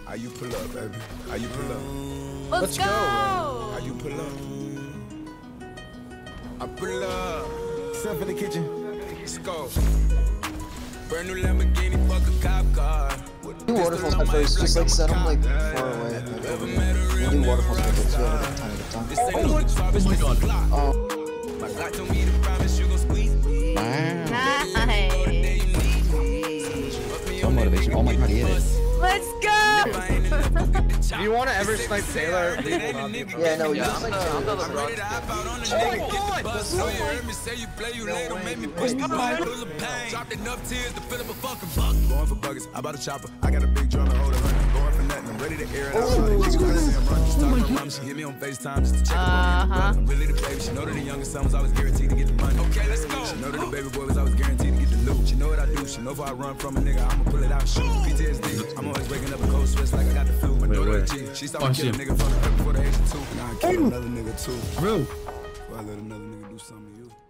How you pull up, baby? How you pull up? Let's go. How you pull up? I pull up. Step in the kitchen. Let's go. Brand new Lamborghini, fuck a cop car. Do waterfalls at first, just like set them like far away. We'll do waterfalls at first, we have a ton of time. Oh my god. Oh. My God told me to promise you gon' squeeze me. Nice. So motivation. Oh my god, he hit it. Let's go. If you want to ever snipe Taylor, we will not be able to. Yeah, no, you Yeah, just like I'm ready to hop out on the nigga, get the bus. So you heard me say you play, you later, make me push my mind full of pain. Dropped enough tears to fill up a fucking bucket. Going for buggers, I bought a chopper. I got a big drum to hold it running. Going for nothing, I'm ready to air it out. Bitch, go to see him run. Just talk her mom, she hit me on FaceTime just to check up on me. I'm really the baby. She know that the youngest son was always guaranteed to get the money. Okay, let's go. She know that the baby boy was always guaranteed to get the loot. She know what I do. She know if I run from a nigga, I'ma pull it out, shoot. PTSD. I'm always waking up a cold sweats like I got the flu. My daughter a G. She started killing a nigga from the before the age of 2. Now I kill another nigga too. Bro. Before I let another nigga do something to you.